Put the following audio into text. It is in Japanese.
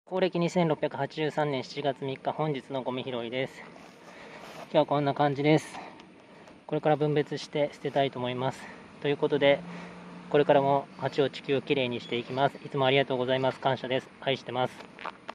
公暦2683年7月3日、本日のゴミ拾いです。今日はこんな感じです。これから分別して捨てたいと思います。ということで、これからも街を地球をきれいにしていきます。いつもありがとうございます。感謝です。愛してます。